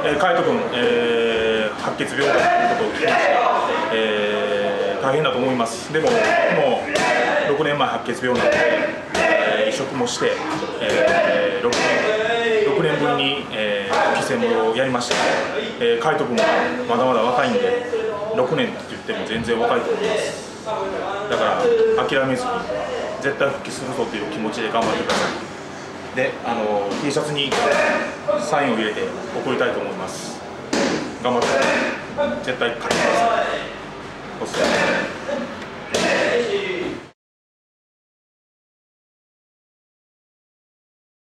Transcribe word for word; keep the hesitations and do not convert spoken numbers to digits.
えー、海斗君、えー、白血病だということを聞きまして、えー、大変だと思います。でも、もうろくねんまえ白血病なので、えー、移植もして、えー、6, 年ろくねんぶりに、えー、復帰戦をやりました。えー、海斗君はまだまだ若いんで、ろくねんって言っても全然若いと思います。だから諦めずに絶対復帰するぞという気持ちで頑張ってください。で、あの T シャツにサインを入れて送りたいと思います。頑張って絶対勝ちます。お疲れ様です。